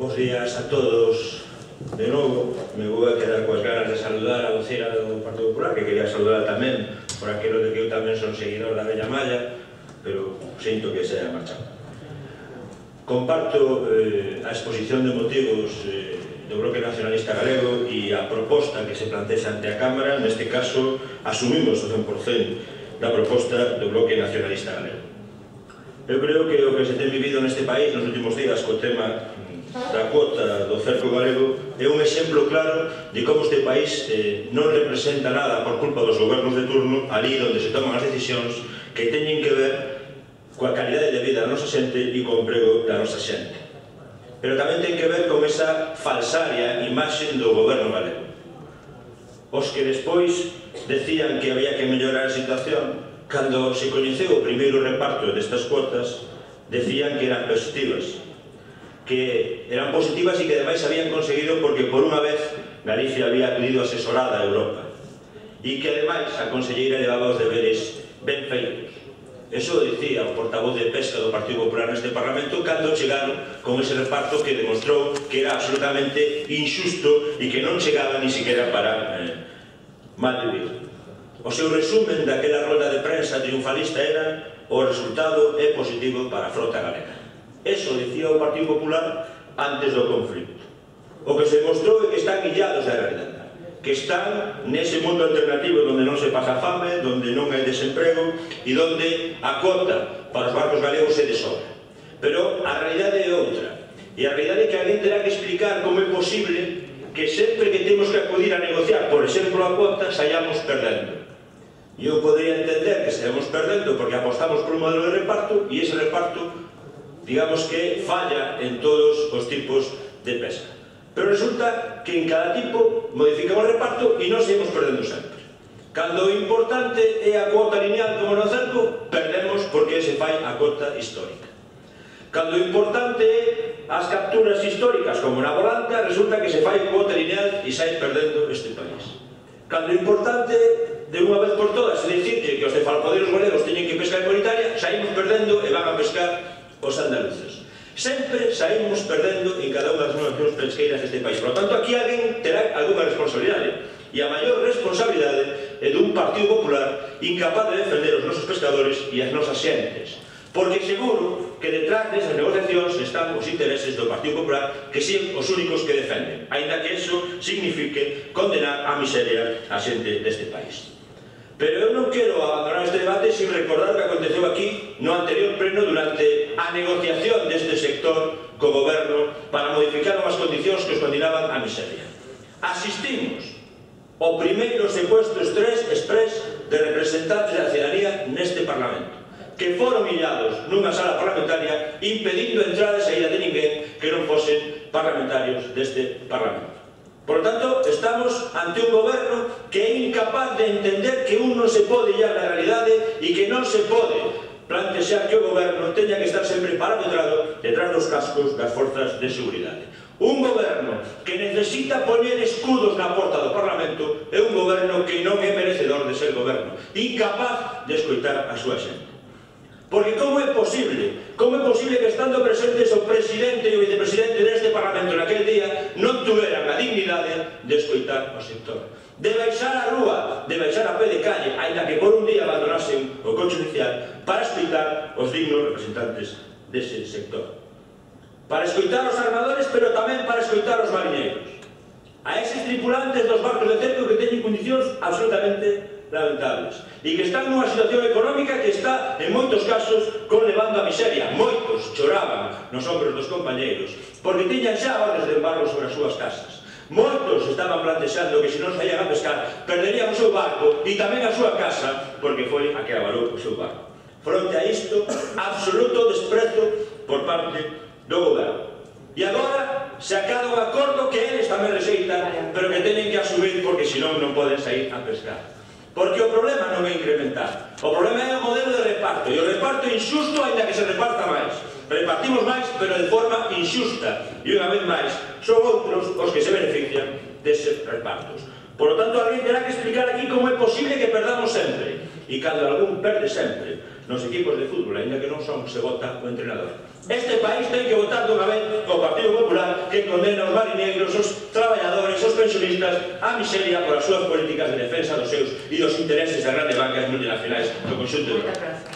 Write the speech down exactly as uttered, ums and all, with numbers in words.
Bos días a todos. De novo, me vou a quedar coas ganas de saludar a vocera do Partido Popular, que quería saludar tamén, por aquilo de que eu tamén son seguidor da Bella Malla, pero sinto que se haya marchado. Comparto eh, a exposición de motivos eh, do Bloque Nacionalista Galego e a proposta que se plantea ante a Cámara. Neste caso, asumimos o cen por cento da proposta do Bloque Nacionalista Galego. Eu creo que o que se ten vivido neste país nos últimos días co tema da cuota do cerco galego é un exemplo claro de como este país eh, non representa nada por culpa dos gobernos de turno ali onde se toman as decisións que teñen que ver coa calidade de vida da nosa xente e co emprego da nosa xente. Pero tamén ten que ver con esa falsaria imaxe do goberno galego. Os que despois decían que había que mellorar a situación, cando se coñeceu o primeiro reparto destas cuotas, decían que eran positivas, que eran positivas e que ademais habían conseguido porque por unha vez Galicia había acudido asesorada a Europa e que ademais a conselleira levaba os deberes ben feitos. Eso dicía o portavoz de Pesca do Partido Popular neste Parlamento cando chegaron con ese reparto que demostrou que era absolutamente injusto e que non chegaba ni siquiera para eh, malvivir. O seu resumen daquela rolda de prensa triunfalista era: o resultado é positivo para a frota galega. Eso dicía o Partido Popular antes do conflito. O que se mostrou é que están illados da realidade, que están nese mundo alternativo onde non se pasa fame, onde non hai desemprego e onde a cota para os barcos galegos é de sobra. Pero a realidade é outra, e a realidade é que alguén terá que explicar como é posible que sempre que temos que acudir a negociar, por exemplo, a cota, saíamos perdendo. E eu podría entender que saíamos perdendo porque apostamos por un modelo de reparto e ese reparto, digamos que falla en todos os tipos de pesca. Pero resulta que en cada tipo modificamos o reparto e non seguimos perdendo sempre. Cando o importante é a cuota lineal como no cerco, perdemos porque se fai a cuota histórica. Cando o importante é as capturas históricas como na volanta, resulta que se fai cuota lineal e sai perdendo este país. Cando o importante de unha vez por todas é dicir que os cefalpoderos galegos teñen que pescar en comunitaria, saímos perdendo e van a pescar os andaluces. Sempre saímos perdendo en cada unha das nacións pesqueiras deste país. Por lo tanto, aquí alguén terá algunha responsabilidade. E a maior responsabilidade é dun Partido Popular incapaz de defender os nosos pescadores e as nosas xentes. Porque seguro que detrás desas negociacións están os intereses do Partido Popular, que son os únicos que defenden, aínda que eso signifique condenar a miseria a xente deste país. Pero eu non quero abandonar este debate sin recordar o que aconteceu aquí no anterior pleno durante a negociación deste sector co goberno para modificar unhas condicións que os condenaban a miseria. Asistimos ao primeiro secuestro exprés de representantes da cidadanía neste Parlamento, que foron illados nunha sala parlamentaria impedindo a entrada e saída de ninguén que non fosen parlamentarios deste Parlamento. Por lo tanto, estamos ante un goberno que é incapaz de entender que un non se pode illar na realidade e que non se pode plantear que o goberno teña que estar sempre parametrado detrás dos cascos das forzas de seguridade. Un goberno que necesita poñer escudos na porta do Parlamento é un goberno que non é merecedor de ser goberno, incapaz de escoitar a súa xente. Porque como é posible, como é posible que estando presentes o presidente e o vicepresidente deste Parlamento naquele día non tuveran a dignidade de escoitar o sector, de baixar a rúa, de baixar a pé de calle, aínda que por un día abandonasen o coche oficial para escoitar os dignos representantes dese sector, para escoitar os armadores, pero tamén para escoitar os mariñeiros, a eses tripulantes dos barcos de cerco que teñen condicións absolutamente lamentables e que están nunha situación económica que está, en moitos casos, conlevando a miseria. Moitos choraban nos ombros dos compañeiros porque tiñan xa órdenes de embargo sobre as súas casas. Moitos estaban plantexando que se non saían a pescar perderían o seu barco e tamén a súa casa porque foi a que avalou o seu barco. Fronte a isto, absoluto desprezo por parte do goberno. E agora se acada un acordo que eles tamén rexeitan, pero que teñen que asumir porque senón non poden sair a pescar. Porque o problema non é incrementar, o problema é o modelo de reparto, e o reparto é injusto aínda que se reparta máis. Repartimos máis, pero de forma injusta, e unha vez máis son outros os que se benefician deses repartos. Por lo tanto, alguén terá que explicar aquí como é posible que perdamos sempre, e cando algún perde sempre nos equipos de fútbol, ainda que non son, se vota o entrenador. Este país ten que votar dunha vez o Partido Popular que condena os marineiros, os traballadores, os pensionistas á miseria por as súas políticas de defensa dos seus e dos intereses das grandes bancas multinacionais do conxunto de Europa.